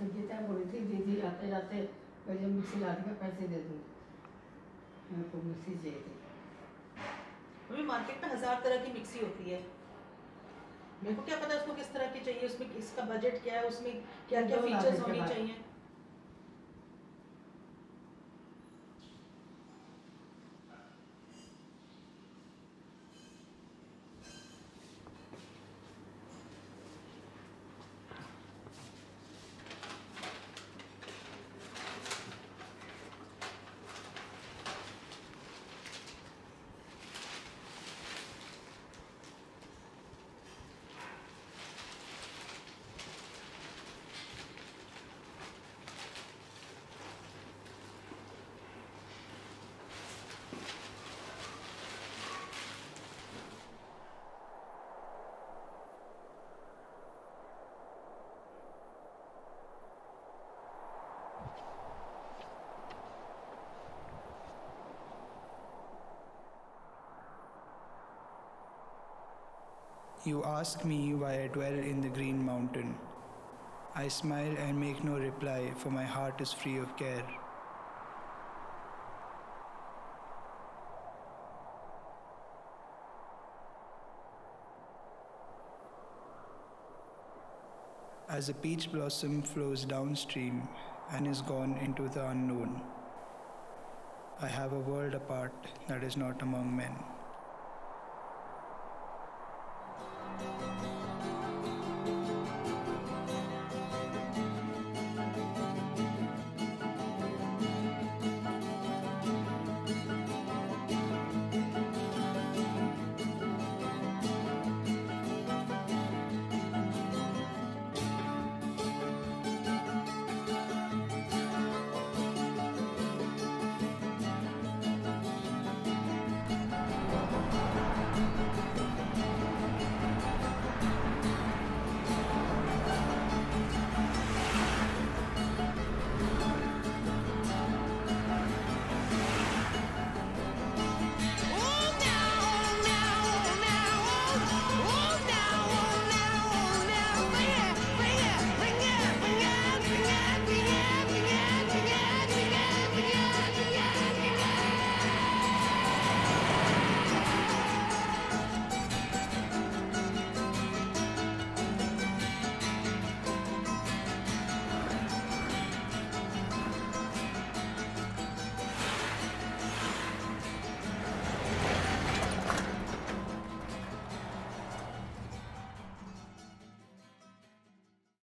तो गीता बोली थी दीदी आते जाते पहले मिक्सी ला के पैसे दे दूँ, मेरे को मिक्सी चाहिए थी। अभी मार्केट में 1000 तरह की मिक्सी होती है, मेरे को क्या पता उसको किस तरह की चाहिए, उसमें इसका बजट क्या है, उसमें क्या क्या फीचर्स होनी चाहिए। You ask me why I dwell in the green mountain. I smile and make no reply, for my heart is free of care. As a peach blossom flows downstream and is gone into the unknown, I have a world apart that is not among men.